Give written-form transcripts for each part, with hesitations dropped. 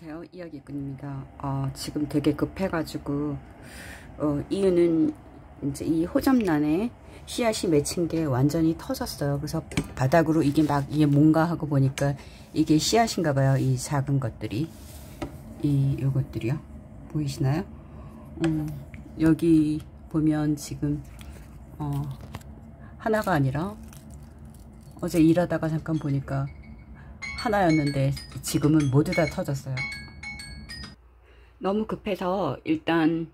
안녕하세요, 이야기꾼입니다. 지금 되게 급해가지고 이유는 이제 이 호접란에 씨앗이 맺힌 게 완전히 터졌어요. 그래서 바닥으로 이게 뭔가 하고 보니까 이게 씨앗인가봐요. 이 작은 것들이, 요것들이요. 보이시나요? 여기 보면 지금 하나가 아니라 어제 일하다가 잠깐 보니까 하나였는데 지금은 모두 다 터졌어요. 너무 급해서 일단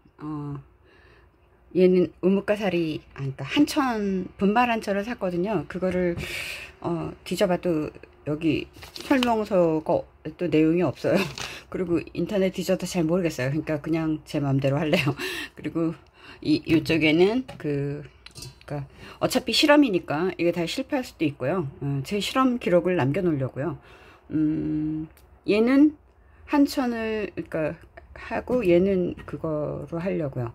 얘는 우뭇가사리, 그러니까 분말 한천을 샀거든요. 그거를 뒤져봐도 여기 설명서가 또 내용이 없어요. 그리고 인터넷 뒤져도 잘 모르겠어요. 그러니까 그냥 제 마음대로 할래요. 그리고 이쪽에는 그러니까 어차피 실험이니까 이게 다 실패할 수도 있고요. 제 실험 기록을 남겨 놓으려고요. 얘는 한천을 그러니까 하고 얘는 그거로 하려고요.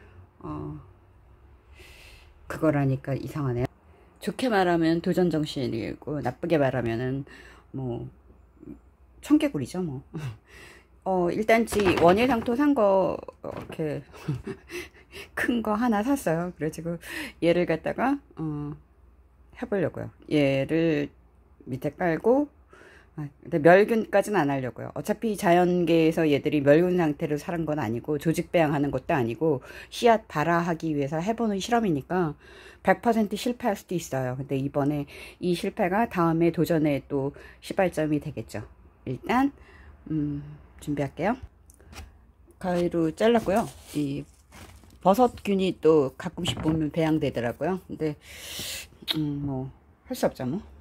그거라니까 이상하네요. 좋게 말하면 도전정신이고 나쁘게 말하면은 뭐 청개구리죠 뭐. 일단 원예상토 산 거 이렇게 큰 거 하나 샀어요. 그래가지고 얘를 갖다가 해보려고요. 얘를 밑에 깔고, 근데 멸균까지는 안 하려고요. 어차피 자연계에서 얘들이 멸균 상태로 사는 건 아니고 조직 배양하는 것도 아니고 씨앗 발화하기 위해서 해보는 실험이니까 100% 실패할 수도 있어요. 근데 이번에 이 실패가 다음에 도전에 또 시발점이 되겠죠. 일단 준비할게요. 가위로 잘랐고요. 이 버섯균이 또 가끔씩 보면 배양되더라고요. 근데 뭐 할 수 없죠 뭐.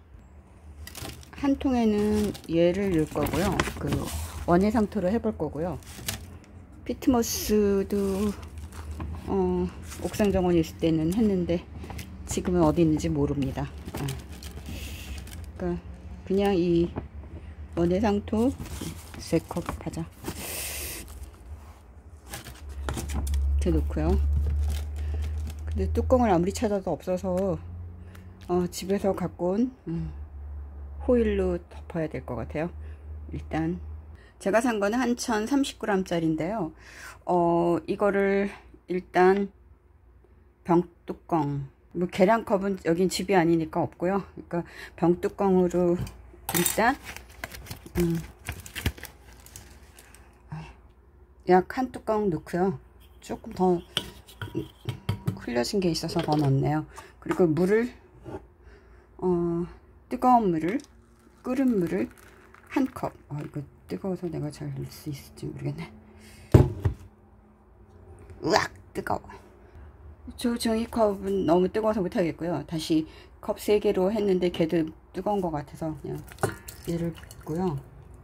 한 통에는 얘를 넣을 거고요. 그 원예상토로 해볼 거고요. 피트모스도 옥상 정원에 있을 때는 했는데 지금은 어디 있는지 모릅니다. 그러니까 그냥 이 원예상토 3컵 하자. 이렇게 놓고요. 근데 뚜껑을 아무리 찾아도 없어서 집에서 갖고 온 호일로 덮어야 될 것 같아요. 일단 제가 산 거는 한천 30g 짜리인데요. 이거를 일단 병뚜껑, 뭐 계량컵은 여긴 집이 아니니까 없고요. 그러니까 병뚜껑으로 일단 약 한 뚜껑 넣고요. 조금 더 흘려진 게 있어서 더 넣었네요. 그리고 물을 뜨거운 물을, 끓은 물을 한 컵. 이거 뜨거워서 내가 잘 넣을 수 있을지 모르겠네. 으악, 뜨거워. 저 종이컵은 너무 뜨거워서 못하겠고요. 다시 컵 3개로 했는데 걔도 뜨거운 것 같아서 그냥 얘를 붓고요.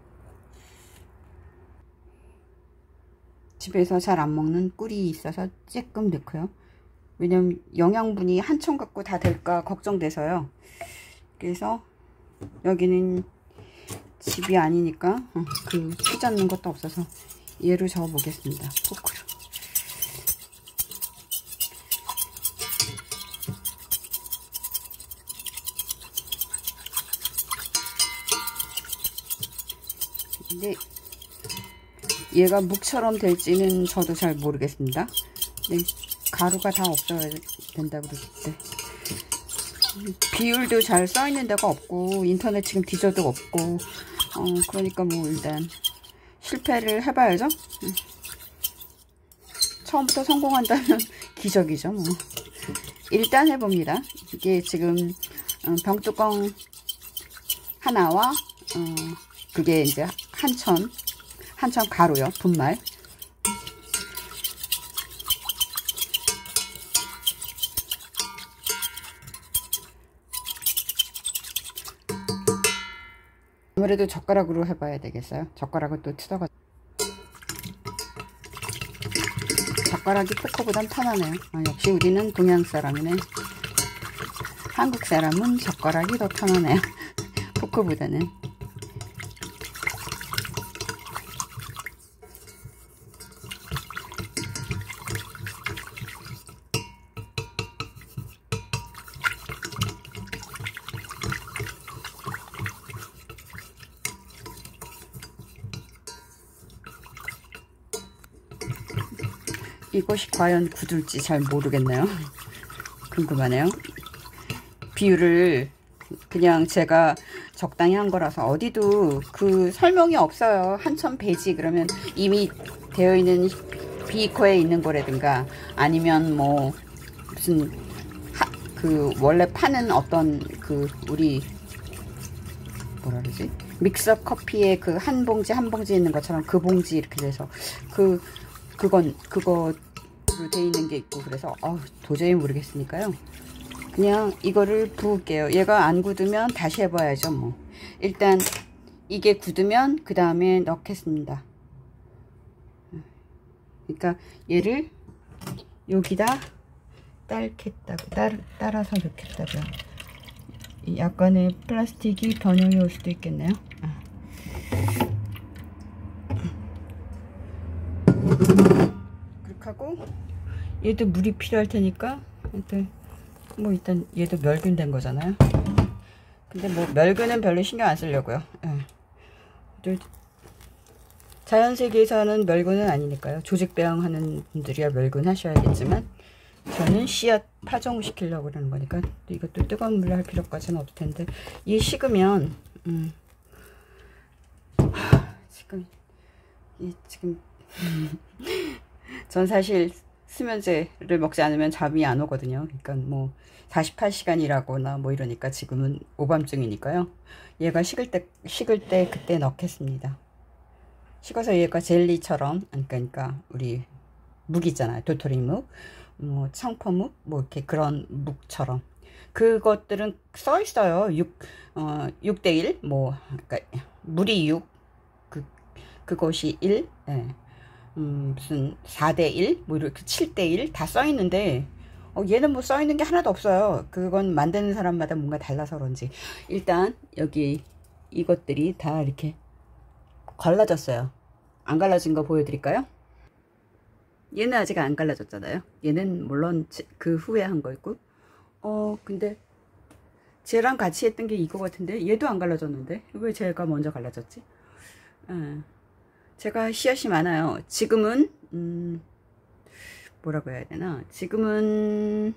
집에서 잘 안 먹는 꿀이 있어서 조금 넣고요. 왜냐면 영양분이 한천 갖고 다 될까 걱정돼서요. 그래서 여기는 집이 아니니까 그 휘젓는 것도 없어서 얘로 저어 보겠습니다. 포크로. 근데 얘가 묵처럼 될지는 저도 잘 모르겠습니다. 근데 가루가 다 없어야 된다고 그러던데. 비율도 잘 써있는 데가 없고 인터넷 지금 뒤져도 없고 그러니까 뭐 일단 실패를 해봐야죠. 처음부터 성공한다면 기적이죠 뭐. 일단 해봅니다. 이게 지금 병뚜껑 하나와 그게 이제 한천 가루요. 분말. 아무래도 젓가락으로 해봐야 되겠어요. 젓가락을 또 뜯어가. 젓가락이 포크보단 편하네요. 역시 우리는 동양 사람이네. 한국 사람은 젓가락이 더 편하네요. 포크보다는. 이것이 과연 굳을지 잘 모르겠네요. 궁금하네요. 비율을 그냥 제가 적당히 한 거라서 어디도 그 설명이 없어요. 한천 배지 그러면 이미 되어 있는 비커에 있는 거라든가 아니면 뭐 무슨 그 원래 파는 어떤 그 우리 뭐라 그러지? 믹서 커피에 그 한 봉지 한 봉지 있는 것처럼 그 봉지 이렇게 돼서 그거로 돼 있는 게 있고 그래서 도저히 모르겠으니까요. 그냥 이거를 부을게요. 얘가 안 굳으면 다시 해봐야죠 뭐. 일단 이게 굳으면 그 다음에 넣겠습니다. 그러니까 얘를 여기다 따라서 넣겠다고요. 약간의 플라스틱이 변형이 올 수도 있겠네요. 그렇게 하고 얘도 물이 필요할 테니까 일단 얘도 멸균된 거잖아요. 근데 뭐 멸균은 별로 신경 안 쓰려고요. 자연세계에서는 멸균은 아니니까요. 조직 배양하는 분들이야 멸균 하셔야겠지만 저는 씨앗 파종 시키려고 그러는 거니까 이것도 뜨거운 물로 할 필요까지는 없을 텐데 이 식으면 지금 전 사실 수면제를 먹지 않으면 잠이 안 오거든요. 그러니까 뭐 48시간이라거나 뭐 이러니까 지금은 오밤중이니까요. 얘가 식을 때 그때 넣겠습니다. 식어서 얘가 젤리처럼 그러니까 우리 묵 있잖아요. 도토리묵, 뭐 청포묵, 뭐 이렇게 그런 묵처럼 그것들은 써 있어요. 6대1 뭐 그러니까 물이 6 그것이 1 무슨 4대1 뭐 이렇게 7대1 다 써 있는데 얘는 뭐 써 있는 게 하나도 없어요. 그건 만드는 사람마다 뭔가 달라서 그런지 일단 여기 이것들이 다 이렇게 갈라졌어요. 안 갈라진 거 보여드릴까요? 얘는 아직 안 갈라졌잖아요. 얘는 물론 그 후에 한 거있고 근데 쟤랑 같이 했던 게 이거 같은데 얘도 안 갈라졌는데 왜 제가 먼저 갈라졌지? 제가 씨앗이 많아요. 지금은 뭐라고 해야 되나? 지금은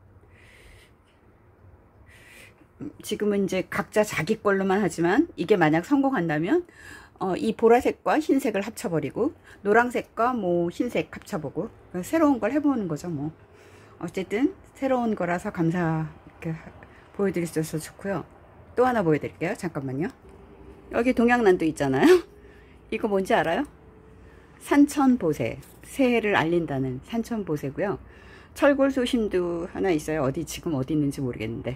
이제 각자 자기 걸로만 하지만 이게 만약 성공한다면 이 보라색과 흰색을 합쳐버리고 노란색과 뭐 흰색 합쳐보고 새로운 걸 해보는 거죠. 뭐 어쨌든 새로운 거라서 보여드릴 수 있어서 좋고요. 또 하나 보여드릴게요. 잠깐만요. 여기 동양난도 있잖아요. 이거 뭔지 알아요? 산천보세, 새해를 알린다는 산천보세고요. 철골소심도 하나 있어요. 지금 어디 있는지 모르겠는데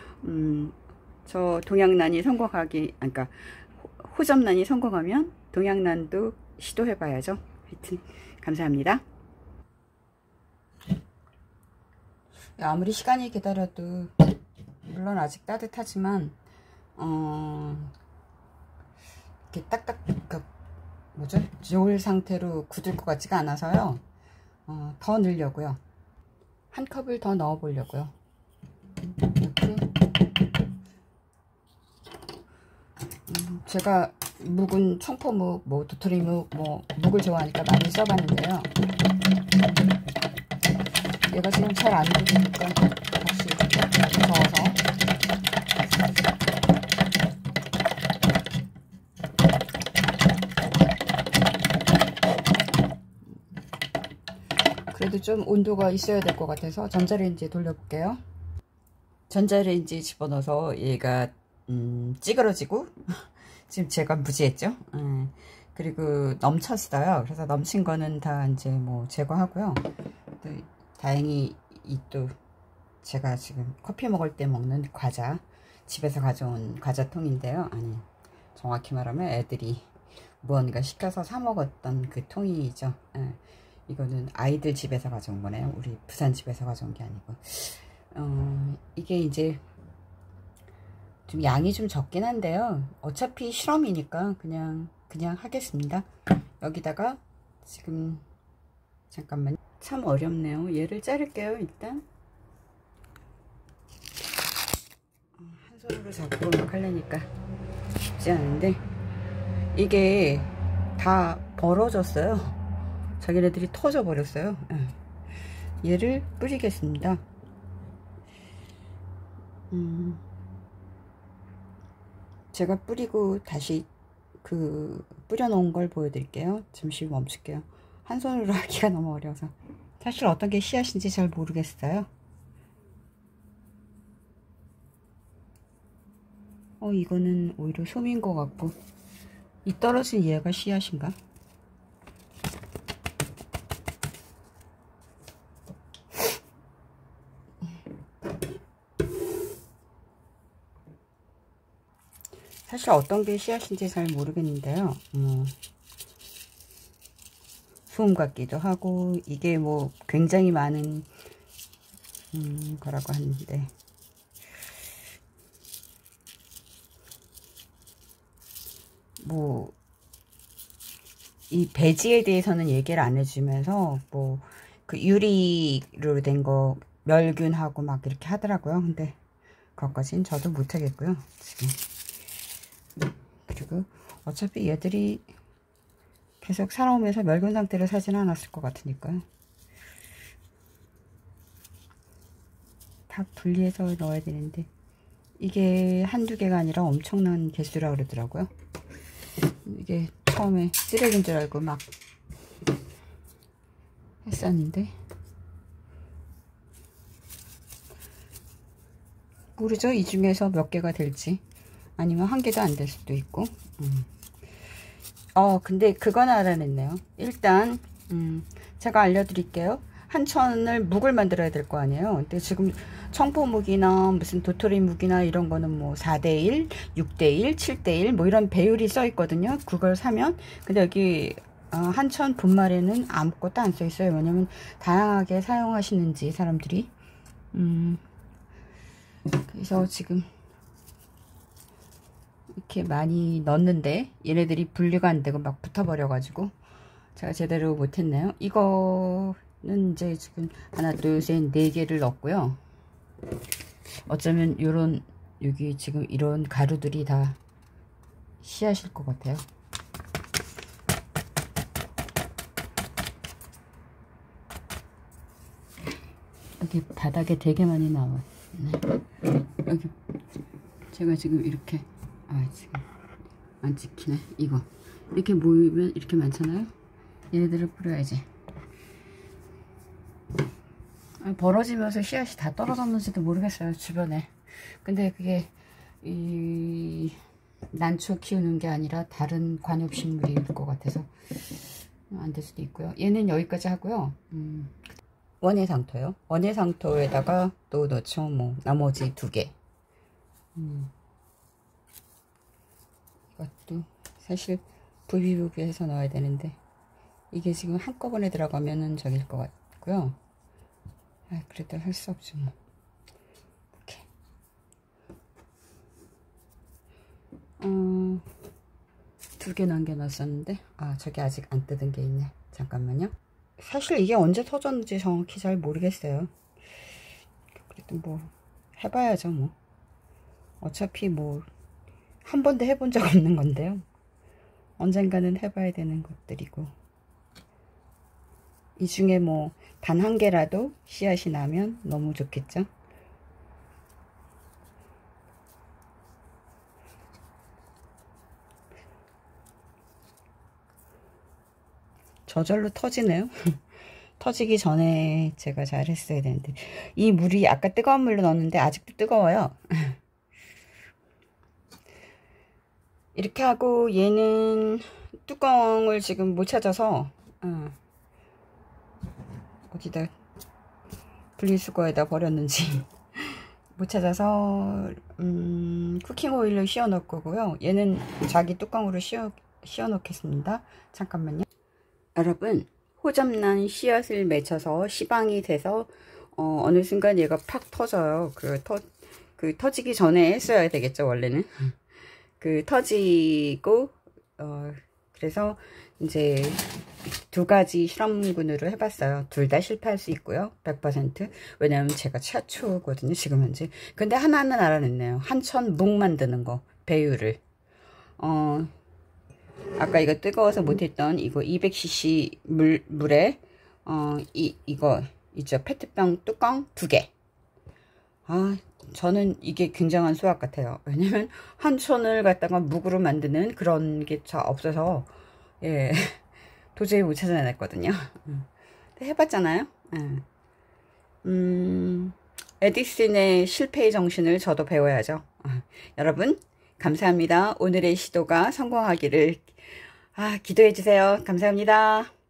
저 동양난이 성공하기 그러니까 호접난이 성공하면 동양난도 시도해봐야죠. 하여튼 감사합니다. 아무리 시간이 기다려도 물론 아직 따뜻하지만 이렇게 딱딱 좋을 상태로 굳을 것 같지가 않아서요. 더 넣으려고요. 한 컵을 더 넣어 보려고요. 이렇게 제가 묵은 청포묵, 뭐 도토리묵, 뭐 묵을 좋아하니까 많이 써봤는데요. 얘가 지금 잘 안 굳으니까 다시 저어서 그래도 좀 온도가 있어야 될 것 같아서 전자레인지에 돌려볼게요. 전자레인지에 집어넣어서 얘가 찌그러지고 지금 제가 무지했죠. 그리고 넘쳤어요. 그래서 넘친 거는 다 이제 뭐 제거하고요. 또 다행히 또 제가 지금 커피 먹을 때 먹는 과자 집에서 가져온 과자통인데요. 아니 정확히 말하면 애들이 무언가 시켜서 사 먹었던 그 통이죠. 이거는 아이들 집에서 가져온 거네요. 우리 부산 집에서 가져온 게 아니고 이게 이제 좀 양이 좀 적긴 한데요. 어차피 실험이니까 그냥 하겠습니다. 여기다가 지금 잠깐만 참 어렵네요. 얘를 자를게요. 일단 한 손으로 잡고 막 하려니까 쉽지 않은데 이게 다 벌어졌어요. 자기네들이 터져 버렸어요. 얘를 뿌리겠습니다. 제가 뿌리고 다시 뿌려 놓은 걸 보여드릴게요. 잠시 멈출게요. 한 손으로 하기가 너무 어려워서. 사실 어떤 게 씨앗인지 잘 모르겠어요. 이거는 오히려 솜인 것 같고, 이 떨어진 얘가 씨앗인가? 사실 어떤 게 씨앗인지 잘 모르겠는데요. 솜 같기도 하고, 이게 뭐 굉장히 많은 거라고 하는데, 뭐 이 배지에 대해서는 얘기를 안 해주면서 뭐 그 유리로 된 거 멸균하고 막 이렇게 하더라고요. 근데 그것까진 저도 못하겠고요 지금. 그리고 어차피 얘들이 계속 살아오면서 멸균 상태를 사지는 않았을 것 같으니까요. 다 분리해서 넣어야 되는데 이게 한두 개가 아니라 엄청난 개수라 그러더라고요. 이게 처음에 쓰레기인 줄 알고 막 했었는데 모르죠. 이 중에서 몇 개가 될지, 아니면 한 개도 안 될 수도 있고. 근데 그건 알아냈네요. 일단 제가 알려드릴게요. 한천을 묵을 만들어야 될 거 아니에요. 근데 지금 청포묵이나 무슨 도토리묵이나 이런 거는 뭐 4대1, 6대1, 7대1 뭐 이런 배율이 써 있거든요. 그걸 사면. 근데 여기 한천 분말에는 아무것도 안 써 있어요. 왜냐면 다양하게 사용하시는지 사람들이. 그래서 지금 이렇게 많이 넣었는데 얘네들이 분리가 안 되고 막 붙어버려 가지고 제가 제대로 못했네요. 이거는 이제 지금 하나 둘 셋 네 개를 넣었고요. 어쩌면 요런 여기 지금 이런 가루들이 다 씨앗일 것 같아요. 여기 바닥에 되게 많이 나와요. 여기 제가 지금 이렇게 지금 안 찍히네. 이거 이렇게 모이면 이렇게 많잖아요. 얘네들을 뿌려야지. 벌어지면서 씨앗이 다 떨어졌는지도 모르겠어요 주변에. 근데 그게 이 난초 키우는 게 아니라 다른 관엽식물일 것 같아서 안 될 수도 있고요. 얘는 여기까지 하고요. 원예상토요. 원예상토에다가 또 넣죠. 뭐 나머지 2개. 이것도 사실 부비부비해서 넣어야 되는데 이게 지금 한꺼번에 들어가면은 저길 것 같고요. 그래도 할 수 없죠 뭐. 이렇게 2개 남겨놨었는데 저기 아직 안 뜯은 게 있네. 잠깐만요. 사실 이게 언제 터졌는지 정확히 잘 모르겠어요. 그래도 뭐 해봐야죠 뭐. 어차피 뭐 한 번도 해본 적 없는 건데요. 언젠가는 해봐야 되는 것들이고, 이 중에 뭐 단 한 개라도 씨앗이 나면 너무 좋겠죠. 저절로 터지네요. 터지기 전에 제가 잘 했어야 되는데, 이 물이 아까 뜨거운 물로 넣었는데 아직도 뜨거워요. 이렇게 하고 얘는 뚜껑을 지금 못 찾아서 어디다 분리수거에다 버렸는지 못 찾아서 쿠킹 오일로 씌워 넣을 거고요. 얘는 자기 뚜껑으로 씌워 놓겠습니다. 잠깐만요. 여러분, 호접란 씨앗을 맺혀서 시방이 돼서 어느 순간 얘가 팍 터져요. 터지기 전에 했어야 되겠죠 원래는. 터지고 그래서 이제 2가지 실험군으로 해봤어요. 둘 다 실패할 수 있고요. 100%. 왜냐면 제가 최초거든요 지금 현재. 근데 하나는 알아냈네요. 한천 묵 만드는 거 배율을. 아까 이거 뜨거워서 못했던 이거 200cc 물에 이거 있죠, 페트병 뚜껑 2개. 저는 이게 굉장한 수학 같아요. 왜냐면 한천을 갖다가 묵으로 만드는 그런 게 없어서, 예, 도저히 못 찾아냈거든요. 해봤잖아요. 에디슨의 실패의 정신을 저도 배워야죠. 여러분, 감사합니다. 오늘의 시도가 성공하기를 기도해 주세요. 감사합니다.